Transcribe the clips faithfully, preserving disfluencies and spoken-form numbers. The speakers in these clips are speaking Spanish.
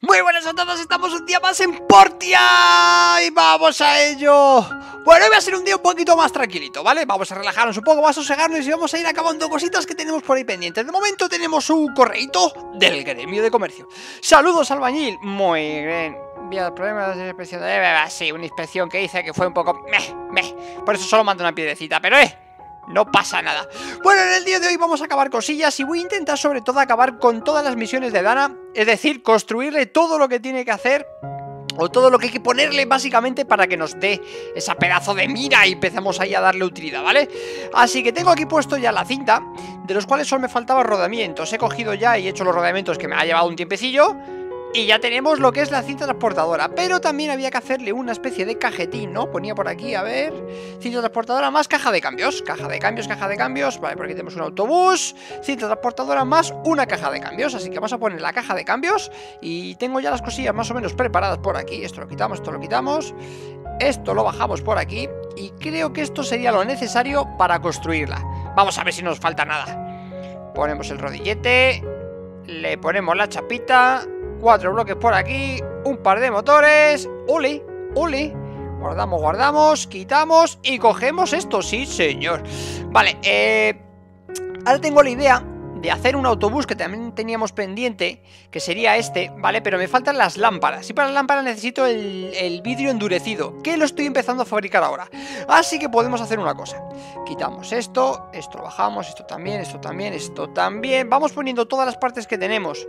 Muy buenas a todos, estamos un día más en Portia y vamos a ello. Bueno, hoy va a ser un día un poquito más tranquilito, ¿vale? Vamos a relajarnos un poco, vamos a sosegarnos y vamos a ir acabando cositas que tenemos por ahí pendientes. De momento tenemos un correíto del gremio de comercio. Saludos, albañil. Muy bien. Vía problemas de inspección de... Sí, una inspección que hice que fue un poco... Meh, meh. Por eso solo mando una piedrecita, pero eh... no pasa nada. Bueno, en el día de hoy vamos a acabar cosillas y voy a intentar sobre todo acabar con todas las misiones de Dana. Es decir, construirle todo lo que tiene que hacer o todo lo que hay que ponerle básicamente para que nos dé esa pedazo de mira y empezamos ahí a darle utilidad, ¿vale? Así que tengo aquí puesto ya la cinta, de los cuales solo me faltaban rodamientos. He cogido ya y he hecho los rodamientos que me ha llevado un tiempecillo. Y ya tenemos lo que es la cinta transportadora. Pero también había que hacerle una especie de cajetín, ¿no? Ponía por aquí, a ver... Cinta transportadora más caja de cambios. Caja de cambios, caja de cambios. Vale, por aquí tenemos un autobús. Cinta transportadora más una caja de cambios. Así que vamos a poner la caja de cambios. Y tengo ya las cosillas más o menos preparadas por aquí. Esto lo quitamos, esto lo quitamos. Esto lo bajamos por aquí. Y creo que esto sería lo necesario para construirla. Vamos a ver si nos falta nada. Ponemos el rodillete. Le ponemos la chapita. Cuatro bloques por aquí, un par de motores. ¡Ole! ¡Ole! Guardamos, guardamos, quitamos y cogemos esto, sí señor. Vale, eh... ahora tengo la idea de hacer un autobús que también teníamos pendiente, que sería este, ¿vale? Pero me faltan las lámparas. Y para las lámparas necesito el, el vidrio endurecido, que lo estoy empezando a fabricar ahora. Así que podemos hacer una cosa. Quitamos esto, esto lo bajamos, esto también, esto también, esto también. Vamos poniendo todas las partes que tenemos.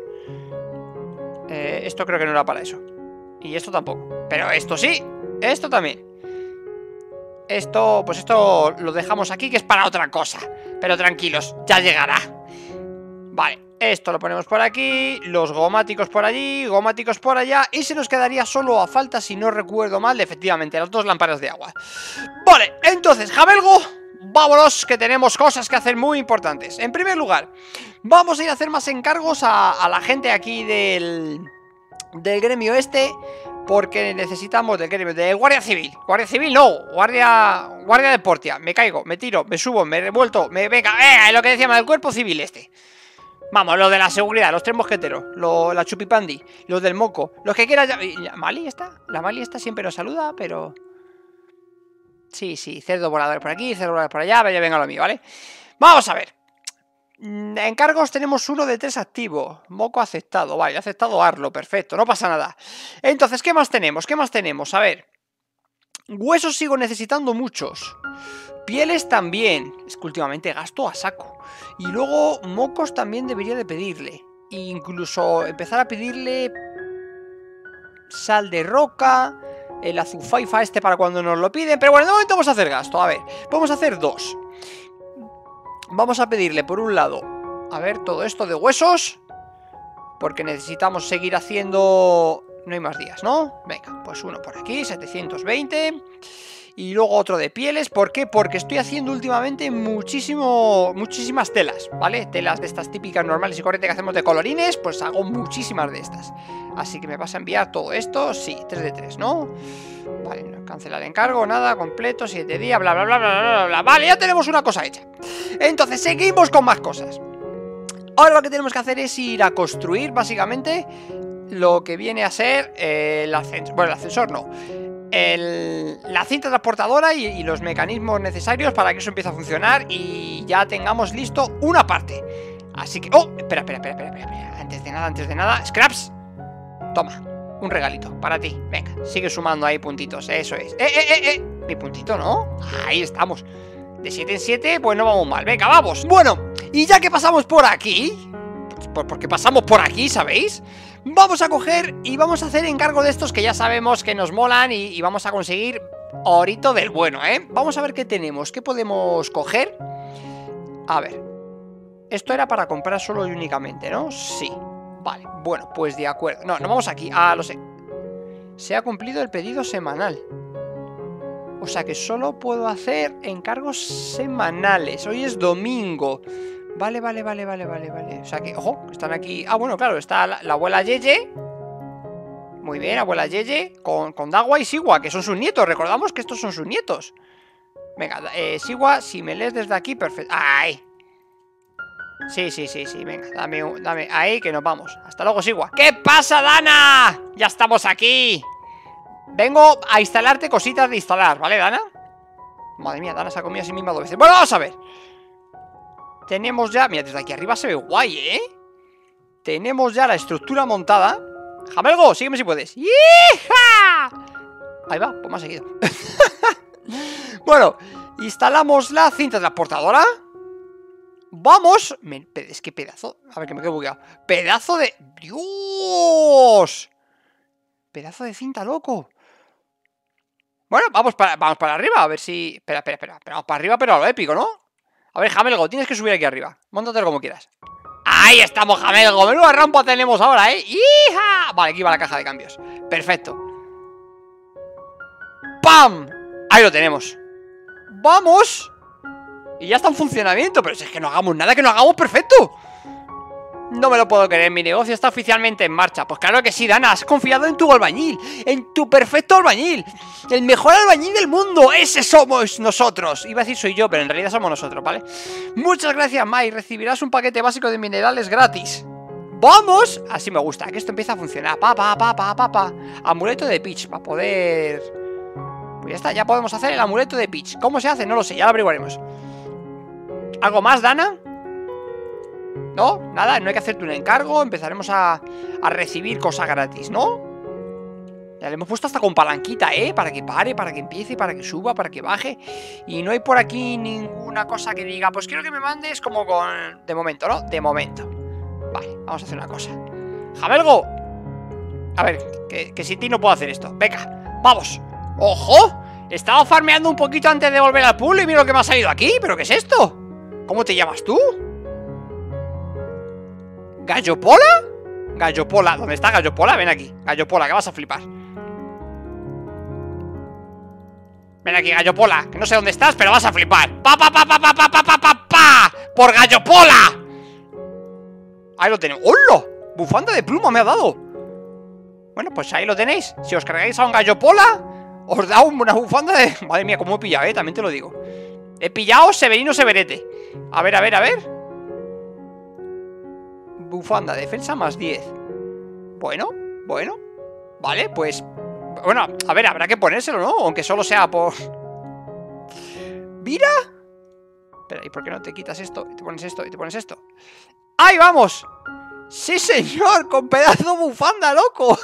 Eh, esto creo que no era para eso. Y esto tampoco. Pero esto sí. Esto también. Esto, pues esto lo dejamos aquí, que es para otra cosa. Pero tranquilos, ya llegará. Vale, esto lo ponemos por aquí. Los gomáticos por allí, gomáticos por allá. Y se nos quedaría solo a falta, si no recuerdo mal, efectivamente, las dos lámparas de agua. Vale, entonces, Jamelgo, vámonos, que tenemos cosas que hacer muy importantes. En primer lugar, vamos a ir a hacer más encargos a, a la gente aquí del, del gremio este, porque necesitamos del gremio de Guardia Civil. Guardia Civil no, Guardia Guardia de Portia. Me caigo, me tiro, me subo, me revuelto, me venga, eh, lo que decíamos, el cuerpo civil este. Vamos, lo de la seguridad, los tres mosqueteros, lo, la chupipandi, los del moco, los que quieras. ¿La Mali está? La Mali está, siempre nos saluda, pero... Sí, sí, cerdo volador por aquí, cerdo volador por allá, vaya, venga lo mío, ¿vale? Vamos a ver. Encargos tenemos uno de tres activo. Moco aceptado, vale, aceptado Arlo, perfecto, no pasa nada. Entonces, ¿qué más tenemos? ¿Qué más tenemos? A ver. Huesos sigo necesitando muchos. Pieles también. Es que últimamente gasto a saco. Y luego mocos también debería de pedirle. E incluso empezar a pedirle sal de roca, el azufaifa este para cuando nos lo piden. Pero bueno, de momento vamos a hacer gasto. A ver, vamos a hacer dos. Vamos a pedirle por un lado, a ver, todo esto de huesos, porque necesitamos seguir haciendo... No hay más días, ¿no? Venga, pues uno por aquí, setecientos veinte. Y luego otro de pieles. ¿Por qué? Porque estoy haciendo últimamente muchísimo, muchísimas telas, ¿vale? Telas de estas típicas normales y corrientes que hacemos de colorines. Pues hago muchísimas de estas. Así que me vas a enviar todo esto. Sí, tres de tres, ¿no? Vale, no cancelar el encargo, nada, completo, siete días, bla, bla, bla, bla, bla, bla. Vale, ya tenemos una cosa hecha. Entonces, seguimos con más cosas. Ahora lo que tenemos que hacer es ir a construir, básicamente, lo que viene a ser eh, el ascensor. Bueno, el ascensor no. El, la cinta transportadora y, y los mecanismos necesarios para que eso empiece a funcionar y ya tengamos listo una parte. Así que... ¡Oh! Espera, espera, espera, espera, espera. Antes de nada, antes de nada. Scraps, toma, un regalito para ti. Venga, sigue sumando ahí puntitos. Eso es. ¡Eh, eh, eh, eh! Mi puntito, ¿no? Ahí estamos. De siete en siete, pues no vamos mal. Venga, vamos. Bueno, y ya que pasamos por aquí, pues porque pasamos por aquí, ¿sabéis? Vamos a coger y vamos a hacer encargo de estos que ya sabemos que nos molan y, y vamos a conseguir orito del bueno, ¿eh? Vamos a ver qué tenemos, qué podemos coger. A ver, esto era para comprar solo y únicamente, ¿no? Sí, vale, bueno, pues de acuerdo. No, no vamos aquí, ah, lo sé. Se ha cumplido el pedido semanal. O sea que solo puedo hacer encargos semanales. Hoy es domingo. Vale, vale, vale, vale, vale, vale. O sea que, ojo, están aquí. Ah, bueno, claro, está la, la abuela Yeye. Muy bien, abuela Yeye. Con, con Dagua y Sigua, que son sus nietos. Recordamos que estos son sus nietos. Venga, eh, Sigua, si me lees desde aquí, perfecto. ¡Ay! Sí, sí, sí, sí, venga, dame, un, dame ahí que nos vamos. Hasta luego, Sigua. ¿Qué pasa, Dana? Ya estamos aquí. Vengo a instalarte cositas de instalar, ¿vale, Dana? Madre mía, Dana se ha comido a sí misma dos veces. Bueno, vamos a ver. Tenemos ya, mira, desde aquí arriba se ve guay, ¿eh? Tenemos ya la estructura montada. Jamelgo, sígueme si puedes. ¡Hija! Ahí va, pues me ha seguido. Bueno, instalamos la cinta transportadora. Vamos. Me, es que pedazo. A ver, que me quedo bugueado. Pedazo de. ¡Dios! Pedazo de cinta, loco. Bueno, vamos para, vamos para arriba. A ver si. Espera, espera, espera. Vamos para arriba, pero a lo épico, ¿no? A ver, Jamelgo, tienes que subir aquí arriba. Móntatelo como quieras. Ahí estamos, Jamelgo. Menuda rampa tenemos ahora, ¿eh? ¡Hija! Vale, aquí va la caja de cambios. Perfecto. ¡Pam! Ahí lo tenemos. ¡Vamos! Y ya está en funcionamiento. Pero si es que no hagamos nada, que no hagamos perfecto. No me lo puedo creer, mi negocio está oficialmente en marcha. Pues claro que sí, Dana, has confiado en tu albañil. En tu perfecto albañil. El mejor albañil del mundo. Ese somos nosotros. Iba a decir soy yo, pero en realidad somos nosotros, ¿vale? Muchas gracias, Mai. Recibirás un paquete básico de minerales gratis. ¡Vamos! Así me gusta, que esto empieza a funcionar. Pa, pa, pa, pa, pa, pa. Amuleto de Peach, para poder... Pues ya está, ya podemos hacer el amuleto de Peach. ¿Cómo se hace? No lo sé, ya lo averiguaremos. ¿Algo más, Dana? ¿No? Nada, no hay que hacerte un encargo. Empezaremos a, a recibir cosas gratis, ¿no? Ya le hemos puesto hasta con palanquita, ¿eh? Para que pare, para que empiece, para que suba, para que baje. Y no hay por aquí ninguna cosa que diga, pues quiero que me mandes como con... De momento, ¿no? De momento. Vale, vamos a hacer una cosa. Jamelgo. A ver, que, que sin ti no puedo hacer esto. Venga, vamos. ¡Ojo! Estaba farmeando un poquito antes de volver al pool y mira lo que me ha salido aquí. ¿Pero qué es esto? ¿Cómo te llamas tú? ¿Gallopola? Gallopola, ¿dónde está Gallopola? Ven aquí, Gallopola, que vas a flipar. Ven aquí, Gallopola, que no sé dónde estás, pero vas a flipar. ¡Pa, pa, pa, pa, pa, pa, pa, pa, pa, pa! ¡Por Gallopola! Ahí lo tenemos. ¡Hola! Bufanda de pluma me ha dado. Bueno, pues ahí lo tenéis. Si os cargáis a un Gallopola, os da una bufanda de... Madre mía, cómo he pillado, eh, también te lo digo. He pillado Severino Severete. A ver, a ver, a ver. Bufanda, defensa más diez. Bueno, bueno. Vale, pues... Bueno, a ver, habrá que ponérselo, ¿no? Aunque solo sea por... ¡Mira! Espera, ¿y por qué no te quitas esto? Y te pones esto, y te pones esto. ¡Ahí vamos! ¡Sí, señor! ¡Con pedazo bufanda, loco!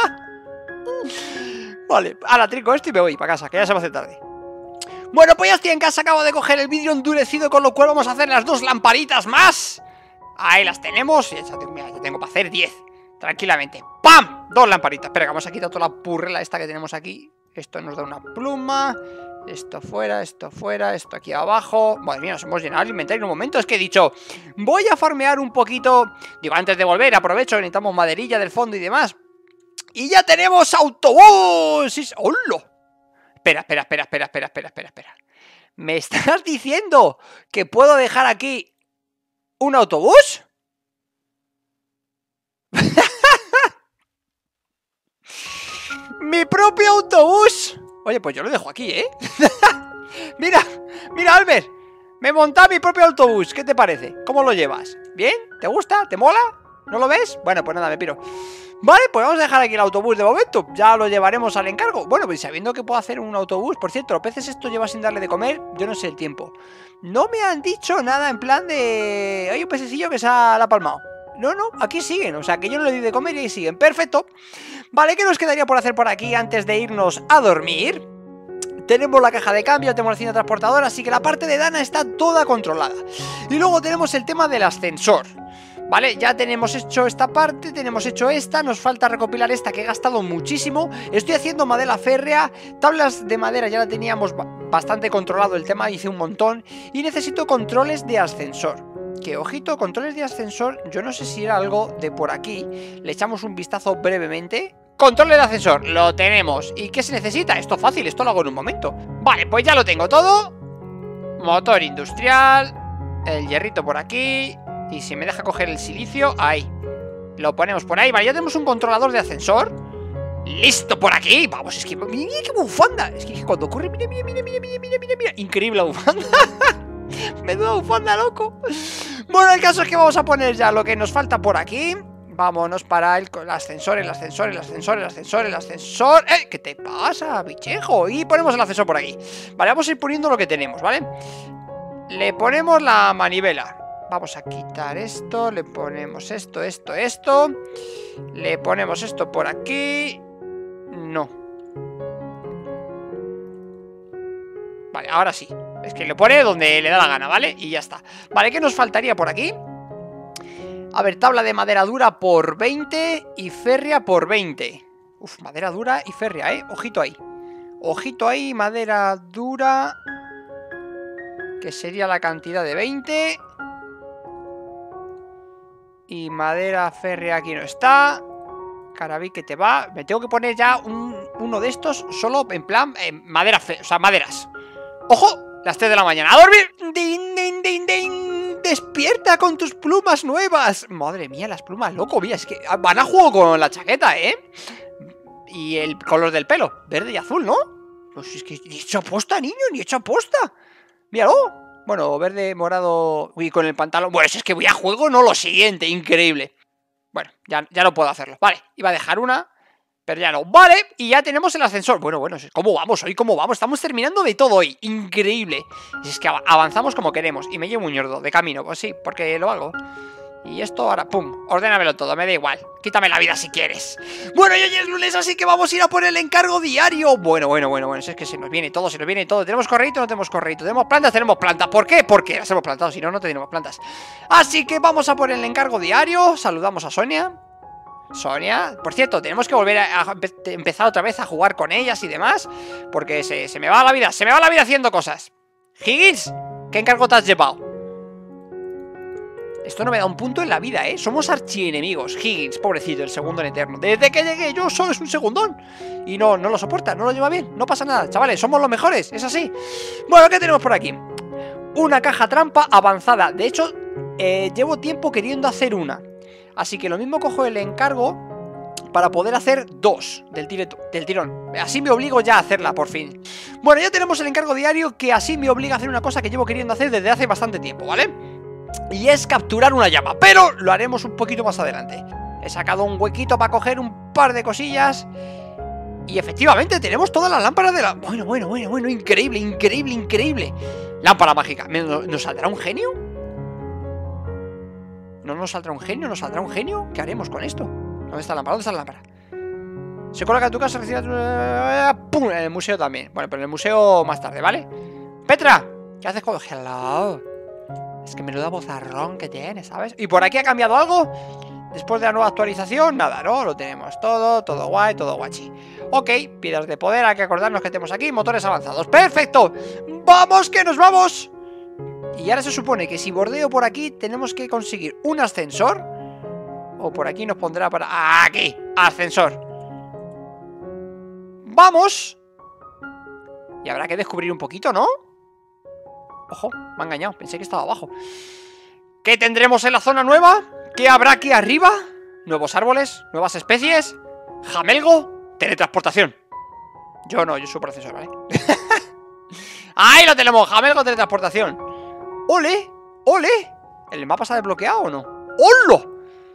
Vale, ahora trico esto y me voy para casa, que ya se va a hacer tarde. Bueno, pues ya estoy en casa, acabo de coger el vidrio endurecido, con lo cual vamos a hacer las dos lamparitas más. Ahí las tenemos. Ya tengo, mira, ya tengo para hacer diez. Tranquilamente. ¡Pam! Dos lamparitas. Espera, que vamos a quitar toda la purrela esta que tenemos aquí. Esto nos da una pluma. Esto fuera, esto fuera, esto aquí abajo. Madre mía, nos hemos llenado el inventario en un momento. Es que he dicho, voy a farmear un poquito. Digo, antes de volver, aprovecho que necesitamos maderilla del fondo y demás. Y ya tenemos autobús. ¡Hola! Espera, espera, espera, espera, espera, espera, espera, espera. ¿Me estás diciendo que puedo dejar aquí un autobús? ¡Mi propio autobús! Oye, pues yo lo dejo aquí, ¿eh? Mira, mira, Albert. Me he montado mi propio autobús. ¿Qué te parece? ¿Cómo lo llevas? ¿Bien? ¿Te gusta? ¿Te mola? ¿No lo ves? Bueno, pues nada, me piro. Vale, pues vamos a dejar aquí el autobús de momento. Ya lo llevaremos al encargo. Bueno, pues sabiendo que puedo hacer un autobús. Por cierto, los peces esto lleva sin darle de comer. Yo no sé el tiempo. No me han dicho nada en plan de... Hay un pececillo que se ha la palmado. No, no, aquí siguen. O sea, que yo no le di de comer y ahí siguen. Perfecto. Vale, ¿qué nos quedaría por hacer por aquí antes de irnos a dormir? Tenemos la caja de cambio, tenemos la cinta transportadora, así que la parte de Dana está toda controlada. Y luego tenemos el tema del ascensor. Vale, ya tenemos hecho esta parte, tenemos hecho esta, nos falta recopilar esta que he gastado muchísimo. Estoy haciendo madera férrea, tablas de madera ya la teníamos bastante controlado el tema, hice un montón. Y necesito controles de ascensor. Que ojito, controles de ascensor, yo no sé si era algo de por aquí. Le echamos un vistazo brevemente. Controles de ascensor, lo tenemos. ¿Y qué se necesita? Esto fácil, esto lo hago en un momento. Vale, pues ya lo tengo todo. Motor industrial, el hierrito por aquí. Y si me deja coger el silicio, ahí. Lo ponemos por ahí, vale, ya tenemos un controlador de ascensor. ¡Listo por aquí! Vamos, es que... ¡Mira qué bufanda! Es que cuando corre, mira, mira, mira, mira, mira, mira, mira, mira. Increíble la bufanda. Menuda bufanda, loco. Bueno, el caso es que vamos a poner ya lo que nos falta por aquí. Vámonos para el, el ascensor, el ascensor, el ascensor, el ascensor, el ascensor. ¡Eh! ¿Qué te pasa, bichejo? Y ponemos el ascensor por aquí. Vale, vamos a ir poniendo lo que tenemos, ¿vale? Le ponemos la manivela. Vamos a quitar esto, le ponemos esto, esto, esto. Le ponemos esto por aquí. No. Vale, ahora sí. Es que le pone donde le da la gana, ¿vale? Y ya está. Vale, ¿qué nos faltaría por aquí? A ver, tabla de madera dura por veinte y férrea por veinte. Uf, madera dura y férrea, ¿eh? Ojito ahí. Ojito ahí, madera dura, que sería la cantidad de veinte. Y madera férrea aquí no está. Carabí, que te va. Me tengo que poner ya un, uno de estos solo en plan eh, madera fe, o sea, maderas. ¡Ojo! Las tres de la mañana. ¡A dormir! ¡Din, din, din, din! ¡Despierta con tus plumas nuevas! Madre mía, las plumas, loco. Mira, es que van a juego con la chaqueta, ¿eh? Y el color del pelo, verde y azul, ¿no? Pues es que ni hecho aposta, niño, ni hecho aposta. Míralo. Bueno, verde, morado. Uy, con el pantalón. Bueno, si es que voy a juego, no lo siguiente, increíble. Bueno, ya, ya no puedo hacerlo. Vale, iba a dejar una, pero ya no. Vale, y ya tenemos el ascensor. Bueno, bueno, ¿cómo vamos hoy? ¿Cómo vamos? Estamos terminando de todo hoy. Increíble. Es que avanzamos como queremos. Y me llevo un ñordo de camino. Pues sí, porque lo hago. Y esto ahora, pum, ordénamelo todo, me da igual. Quítame la vida si quieres. Bueno, y hoy es lunes, así que vamos a ir a por el encargo diario. Bueno, bueno, bueno, bueno, si es que se nos viene todo, se nos viene todo. ¿Tenemos correíto? No tenemos correíto. ¿Tenemos plantas? Tenemos plantas. ¿Por qué? Porque las hemos plantado, si no, no tenemos plantas. Así que vamos a por el encargo diario. Saludamos a Sonia. Sonia, por cierto, tenemos que volver a, a empezar otra vez a jugar con ellas y demás, porque se, se me va la vida, se me va la vida haciendo cosas. Higgins, ¿qué encargo te has llevado? Esto no me da un punto en la vida, ¿eh? Somos archienemigos. Higgins, pobrecito, el segundo en eterno. Desde que llegué yo solo es un segundón. Y no, no lo soporta, no lo lleva bien. No pasa nada, chavales, somos los mejores, es así. Bueno, ¿qué tenemos por aquí? Una caja trampa avanzada. De hecho, eh, llevo tiempo queriendo hacer una. Así que lo mismo cojo el encargo para poder hacer dos del, tireto, del tirón. Así me obligo ya a hacerla, por fin. Bueno, ya tenemos el encargo diario, que así me obliga a hacer una cosa que llevo queriendo hacer desde hace bastante tiempo, ¿vale? Y es capturar una llama, pero lo haremos un poquito más adelante. He sacado un huequito para coger un par de cosillas. Y efectivamente tenemos todas las lámparas de la... Bueno, bueno, bueno, bueno, increíble, increíble, increíble. Lámpara mágica. ¿Nos saldrá un genio? ¿No nos saldrá un genio? ¿Nos saldrá un genio? ¿Qué haremos con esto? ¿Dónde está la lámpara? ¿Dónde está la lámpara? Se coloca en tu casa, recibe... ¡Pum! En el museo también. Bueno, pero en el museo más tarde, ¿vale? ¡Petra! ¿Qué haces con... Hello? Es que menuda bozarrón que tiene, ¿sabes? ¿Y por aquí ha cambiado algo? Después de la nueva actualización, nada, ¿no? Lo tenemos todo, todo guay, todo guachi. Ok, piedras de poder, hay que acordarnos que tenemos aquí motores avanzados. ¡Perfecto! ¡Vamos, que nos vamos! Y ahora se supone que si bordeo por aquí tenemos que conseguir un ascensor. O por aquí nos pondrá para... ¡Aquí! ¡Ascensor! ¡Vamos! Y habrá que descubrir un poquito, ¿no? Ojo, me ha engañado, pensé que estaba abajo. ¿Qué tendremos en la zona nueva? ¿Qué habrá aquí arriba? ¿Nuevos árboles? ¿Nuevas especies? ¿Jamelgo? Teletransportación. Yo no, yo soy profesor, ¿vale? ¡Ahí lo tenemos! Jamelgo, teletransportación. ¡Ole! ¡Ole! ¿El mapa se ha desbloqueado o no? ¡Hola!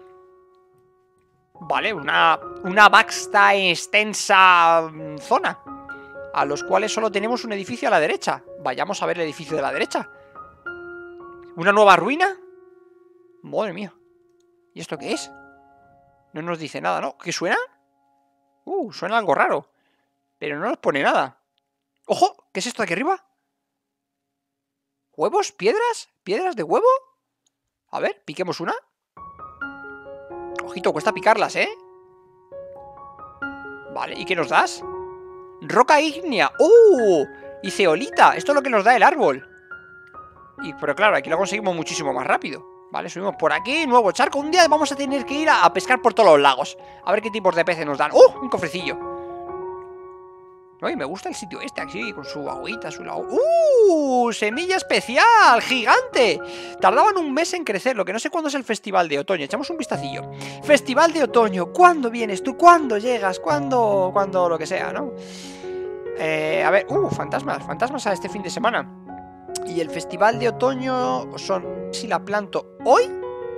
Vale, una, una vasta y extensa zona, a los cuales solo tenemos un edificio a la derecha. Vayamos a ver el edificio de la derecha. ¿Una nueva ruina? Madre mía. ¿Y esto qué es? No nos dice nada, ¿no? ¿Qué suena? Uh, suena algo raro. Pero no nos pone nada. ¡Ojo! ¿Qué es esto de aquí arriba? ¿Huevos? ¿Piedras? ¿Piedras de huevo? A ver, piquemos una. Ojito, cuesta picarlas, ¿eh? Vale, ¿y qué nos das? Roca ígnea. ¡Oh! Y ceolita. Esto es lo que nos da el árbol. Y, pero claro, aquí lo conseguimos muchísimo más rápido. Vale, subimos por aquí, nuevo charco. Un día vamos a tener que ir a, a pescar por todos los lagos. A ver qué tipos de peces nos dan. ¡Oh! Un cofrecillo. Ay, me gusta el sitio este, aquí, con su agüita, su lago. ¡Uh! ¡Semilla especial! ¡Gigante! Tardaban un mes en crecer, lo que no sé cuándo es el festival de otoño. Echamos un vistacillo. Festival de otoño. ¿Cuándo vienes tú? ¿Cuándo llegas? ¿Cuándo? ¿Cuándo? Lo que sea, ¿no? Eh, a ver, uh, fantasmas, fantasmas a este fin de semana. Y el festival de otoño son... Si la planto hoy...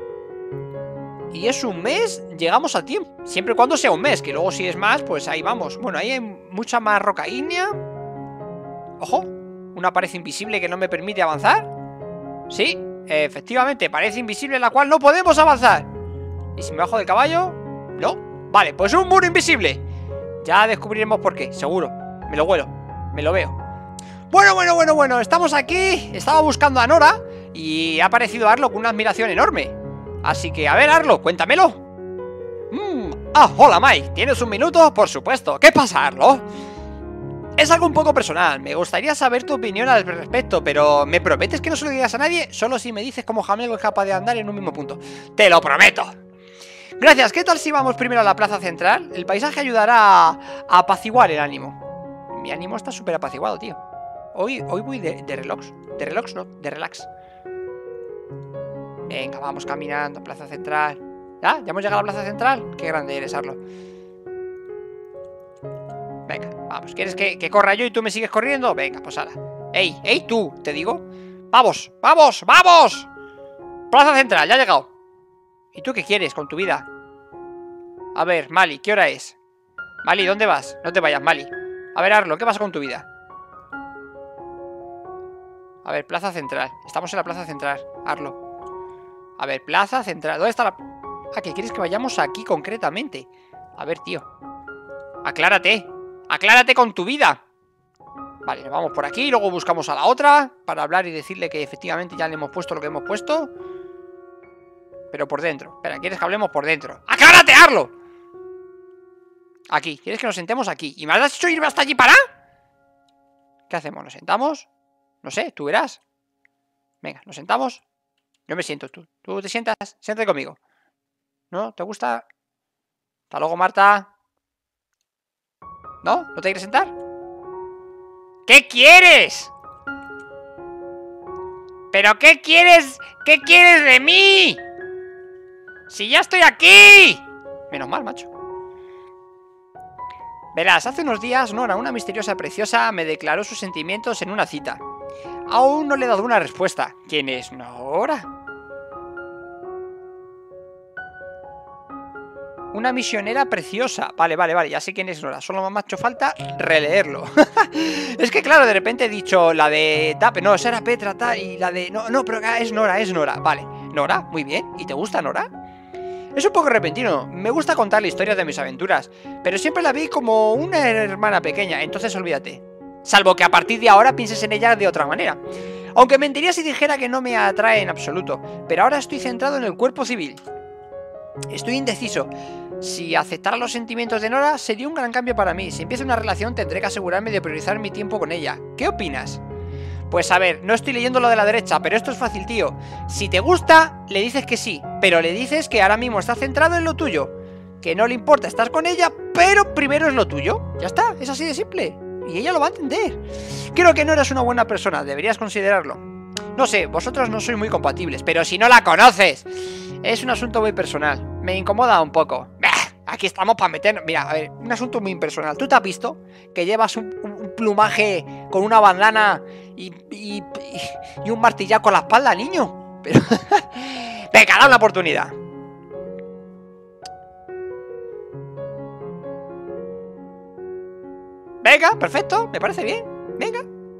Y es un mes, llegamos a tiempo. Siempre y cuando sea un mes, que luego si es más, pues ahí vamos. Bueno, ahí hay mucha más roca ígnea. Ojo, una pared invisible que no me permite avanzar. Sí, efectivamente, pared invisible en la cual no podemos avanzar. ¿Y si me bajo del caballo? No. Vale, pues un muro invisible. Ya descubriremos por qué, seguro. Me lo huelo, me lo veo. Bueno, bueno, bueno, bueno, estamos aquí. Estaba buscando a Nora y ha aparecido Arlo con una admiración enorme. Así que, a ver, Arlo, cuéntamelo. Mm. Ah, hola, Mike. ¿Tienes un minuto? Por supuesto. ¿Qué pasa, Arlo? Es algo un poco personal. Me gustaría saber tu opinión al respecto, pero ¿me prometes que no se lo digas a nadie? Solo si me dices cómo Jamego es capaz de andar en un mismo punto. ¡Te lo prometo! Gracias. ¿Qué tal si vamos primero a la plaza central? El paisaje ayudará a, a apaciguar el ánimo. Mi ánimo está súper apaciguado, tío. Hoy, hoy voy de, de relax. De relax, no, de relax. Venga, vamos caminando a Plaza Central. ¿Ya? ¿Ya hemos llegado a la Plaza Central? Qué grande eres, Arlo. Venga, vamos. ¿Quieres que, que corra yo y tú me sigues corriendo? Venga, pues ahora. ¡Ey! ¡Ey, tú! Te digo. ¡Vamos! ¡Vamos! ¡Vamos! Plaza Central, ya he llegado. ¿Y tú qué quieres con tu vida? A ver, Mali, ¿qué hora es? Mali, ¿dónde vas? No te vayas, Mali. A ver, Arlo, ¿qué pasa con tu vida? A ver, Plaza Central. Estamos en la Plaza Central, Arlo. A ver, Plaza Central. ¿Dónde está la...? Ah, ¿que quieres que vayamos aquí concretamente? A ver, tío. Aclárate. Aclárate con tu vida. Vale, nos vamos por aquí. Luego buscamos a la otra para hablar y decirle que efectivamente ya le hemos puesto lo que hemos puesto. Pero por dentro. Espera, ¿quieres que hablemos por dentro? ¡Aclárate, Arlo! Aquí. ¿Quieres que nos sentemos aquí? ¿Y me has hecho irme hasta allí para...? ¿Qué hacemos? ¿Nos sentamos? No sé, tú verás. Venga, ¿nos sentamos? Yo me siento, tú. Tú te sientas, siéntate conmigo. ¿No? ¿Te gusta? Hasta luego, Marta. ¿No? ¿No te quieres sentar? ¿Qué quieres? ¿Pero qué quieres? ¿Qué quieres de mí? ¡Si ya estoy aquí! Menos mal, macho. Verás, hace unos días Nora, una misteriosa preciosa, me declaró sus sentimientos en una cita. Aún no le he dado una respuesta. ¿Quién es Nora? Una misionera preciosa. Vale, vale, vale, ya sé quién es Nora. Solo me ha hecho falta releerlo. Es que claro, de repente he dicho la de Tape. No, esa era Petra, tal. Y la de... No, no, pero es Nora, es Nora. Vale, Nora, muy bien. ¿Y te gusta Nora? Es un poco repentino. Me gusta contar la historia de mis aventuras, pero siempre la vi como una hermana pequeña. Entonces olvídate. Salvo que a partir de ahora pienses en ella de otra manera. Aunque mentiría si dijera que no me atrae en absoluto. Pero ahora estoy centrado en el cuerpo civil. Estoy indeciso. Si aceptara los sentimientos de Nora sería un gran cambio para mí. Si empieza una relación tendré que asegurarme de priorizar mi tiempo con ella. ¿Qué opinas? Pues a ver, no estoy leyendo lo de la derecha, pero esto es fácil, tío. Si te gusta, le dices que sí, pero le dices que ahora mismo está centrado en lo tuyo, que no le importa estar con ella, pero primero es lo tuyo. Ya está, es así de simple. Y ella lo va a entender. Creo que no eres una buena persona, deberías considerarlo. No sé, vosotros no sois muy compatibles, pero si no la conoces. Es un asunto muy personal. Me incomoda un poco. Aquí estamos para meter... Mira, a ver, un asunto muy impersonal. ¿Tú te has visto que llevas un, un, un plumaje con una bandana y, y, y, y un martillaco a la espalda, niño? Pero... Venga, da una oportunidad. Venga, perfecto, me parece bien. Venga.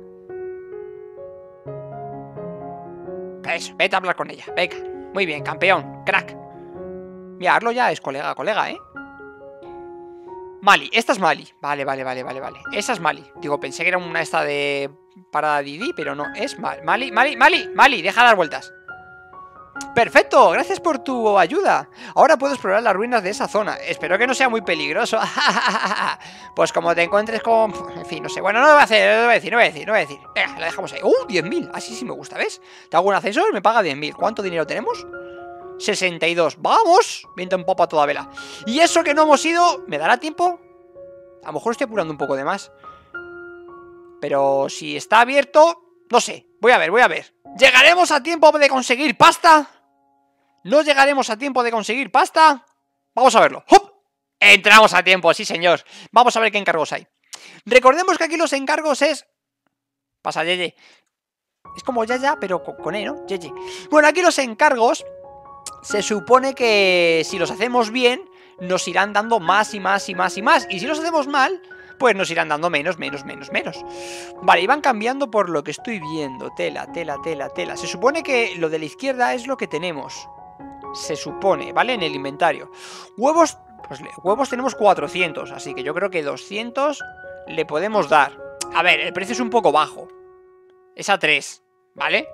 Eso, vete a hablar con ella. Venga, muy bien, campeón, crack. Mira, Arlo ya es colega, colega, ¿eh? Mali, esta es Mali. Vale, vale, vale, vale, vale. Esa es Mali. Digo, pensé que era una esta de... para Didi, pero no, es Mali. Mali, Mali, Mali, Mali, deja de dar vueltas. Perfecto, gracias por tu ayuda. Ahora puedo explorar las ruinas de esa zona. Espero que no sea muy peligroso. Pues como te encuentres con... En fin, no sé. Bueno, no lo voy a hacer, no lo voy a decir, no voy a decir, no voy a decir. Venga, lo dejamos ahí. ¡Uh, diez mil! Así sí me gusta, ¿ves? Te hago un ascensor y me paga diez mil. ¿Cuánto dinero tenemos? sesenta y dos. ¡Vamos! Viento en popa a toda vela. Y eso que no hemos ido... ¿Me dará tiempo? A lo mejor estoy apurando un poco de más. Pero si está abierto... No sé. Voy a ver, voy a ver. ¿Llegaremos a tiempo de conseguir pasta? ¿No llegaremos a tiempo de conseguir pasta? Vamos a verlo. ¡Hop! Entramos a tiempo, sí señor. Vamos a ver qué encargos hay. Recordemos que aquí los encargos es... Pasa, Yeye. Es como ya ya, pero con, con E, ¿no? Yeye. Bueno, aquí los encargos se supone que si los hacemos bien nos irán dando más y más y más y más. Y si los hacemos mal, pues nos irán dando menos, menos, menos, menos. Vale, y van cambiando por lo que estoy viendo. Tela, tela, tela, tela. Se supone que lo de la izquierda es lo que tenemos. Se supone, ¿vale? En el inventario. Huevos, pues huevos tenemos cuatrocientos, así que yo creo que doscientos le podemos dar. A ver, el precio es un poco bajo. Es a tres, ¿vale?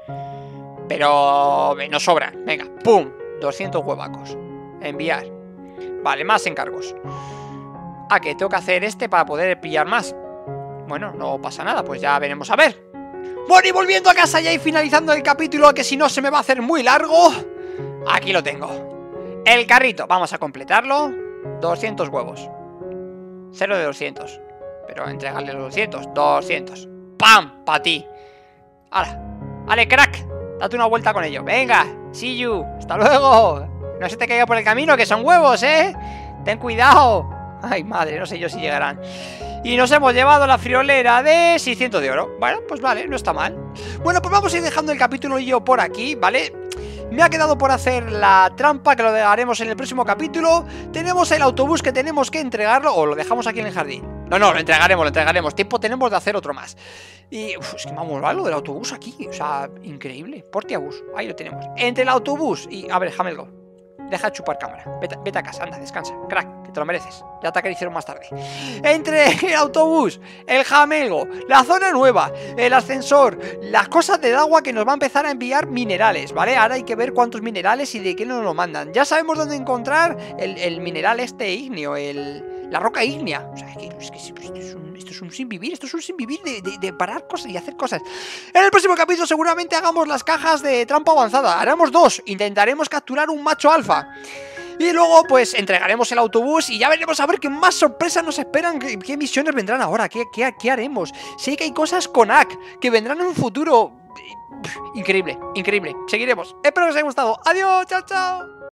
Pero nos sobra. Venga, ¡pum! doscientos huevacos. Enviar. Vale, más encargos. Ah, que tengo que hacer este para poder pillar más. Bueno, no pasa nada, pues ya veremos a ver. Bueno, y volviendo a casa ya y finalizando el capítulo, que si no se me va a hacer muy largo. Aquí lo tengo. El carrito, vamos a completarlo. doscientos huevos. Cero de doscientos. Pero entregarle los doscientos. doscientos. ¡Pam! Para ti. ¡Hala! ¡Ale, crack! Date una vuelta con ello. Venga, see you. ¡Hasta luego! No se te caiga por el camino, que son huevos, ¿eh? Ten cuidado. Ay, madre, no sé yo si llegarán. Y nos hemos llevado la friolera de seiscientos de oro. Bueno, pues vale, no está mal. Bueno, pues vamos a ir dejando el capítulo yo por aquí, ¿vale? Me ha quedado por hacer la trampa, que lo haremos en el próximo capítulo. Tenemos el autobús que tenemos que entregarlo. O lo dejamos aquí en el jardín. No, no, lo entregaremos, lo entregaremos. Tiempo tenemos de hacer otro más. Y uf, es que vamos a lo del autobús aquí. O sea, increíble. Portiabús, ahí lo tenemos. Entre el autobús y... A ver, Jamelgo, deja de chupar cámara. Vete, vete a casa, anda, descansa. Crack, que te lo mereces. Ya te acariciaron más tarde. Entre el autobús, el jamelgo, la zona nueva, el ascensor, las cosas de agua que nos va a empezar a enviar minerales, ¿vale? Ahora hay que ver cuántos minerales y de qué nos lo mandan. Ya sabemos dónde encontrar el, el mineral este ígneo, el, la roca ígnea. O sea, es que, es que esto, es un, esto es un sin vivir, esto es un sin vivir de, de, de parar cosas y hacer cosas. En el próximo capítulo seguramente hagamos las cajas de trampa avanzada. Haremos dos. Intentaremos capturar un macho alfa. Y luego pues entregaremos el autobús y ya veremos a ver qué más sorpresas nos esperan, qué, qué misiones vendrán ahora, qué, qué, qué haremos. Sé que hay cosas con A C que vendrán en un futuro. Increíble, increíble. Seguiremos. Espero que os haya gustado. Adiós, chao, chao.